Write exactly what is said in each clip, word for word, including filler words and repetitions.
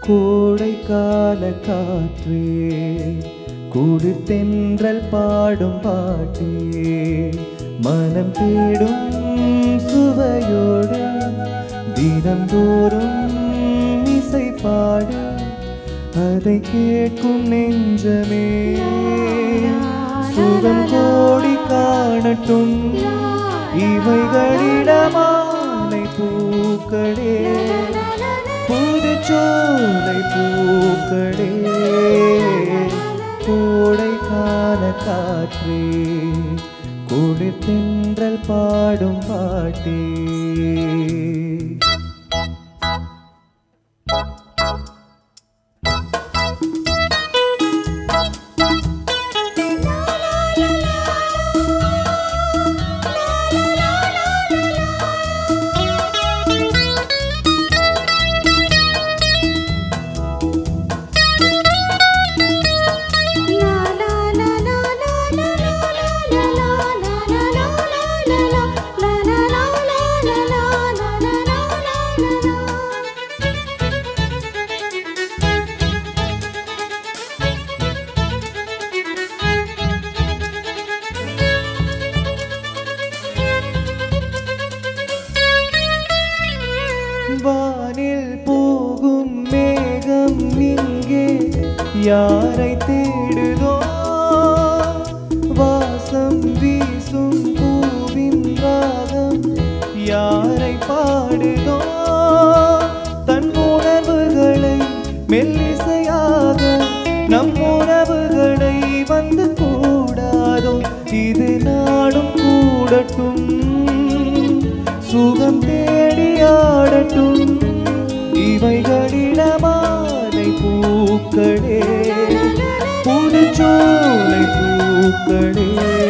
கோடைக்கால காற்றே குளிர் தென்றல் பாடும் பாட்டே மனம் தேடும் சுவையோடு தினந்தோறும் இசை பாடு அதை கேட்கும் நெஞ்சமே சுகம் கோடி காணட்டும் இவைகளிடமாலை பூக்களே புதுச்சோலை பூக்களே கோடைக்கால காற்றே குளிர் தென்றல் பாடும் பாட்டே வானில் போகும் மேகம் இங்கே யாரை தேடுதோ வாசம் வீசும் பூவின் ராகம் யாரை பாடுதோ தன் உணர்வுகளை மெல்லிசையாக நம் உறவுகளை வந்து கூடாதோ இது நாடும் கூடட்டும் சுகம் தேடி ஆடட்டும் இவைகளிடமாலை பூக்களே புதுச்சோலை பூக்களே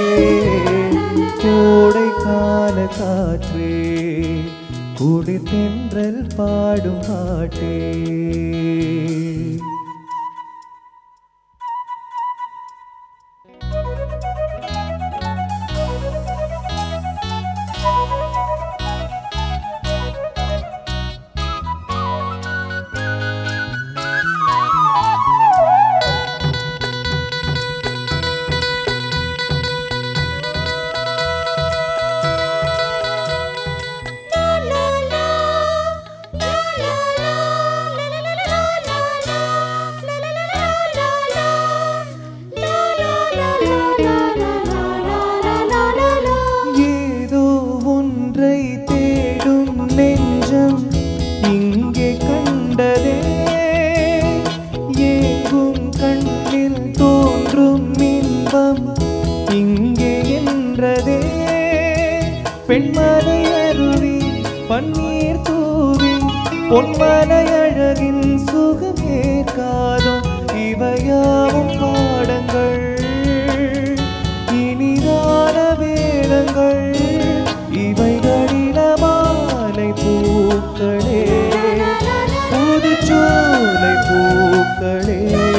கோடைக்கால காற்றே குளிர் தென்றல் பாடும் பாட்டே இங்கே கண்டதே ஏங்கும் கண்ணில் தோன்றும் இன்பம் இங்கே என்றதே பெண்மலை அருவி பன்னீர் தூவி பொன்மலை அழகின் சுகம் ஏற்காதோ இவையாவும் பாடங்கள் இனிதான வேதங்கள் இவைகளிடமாலை பூக்களே புதுச்சோலை பூக்களே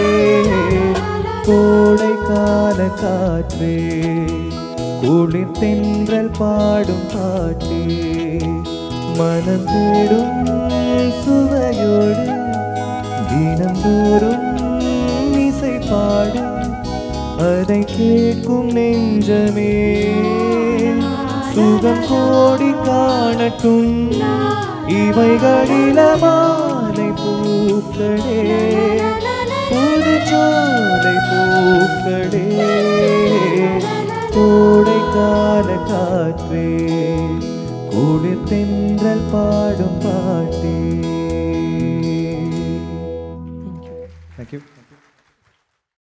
கோடைக்கால காற்றே குளிர் தென்றல் பாடும் பாட்டே மனம் தேடும் சுவையோடு தினந்தோறும் இசை பாடு அதை கேட்கும் நெஞ்சமே சுகம் கோடி காணட்டும் இவைகளிடமாலை பூக்களே புதுச்சோலை பூக்களே கோடைக்கால காற்றே குளிர் தென்றல் பாடும் பாட்டே. Thank you.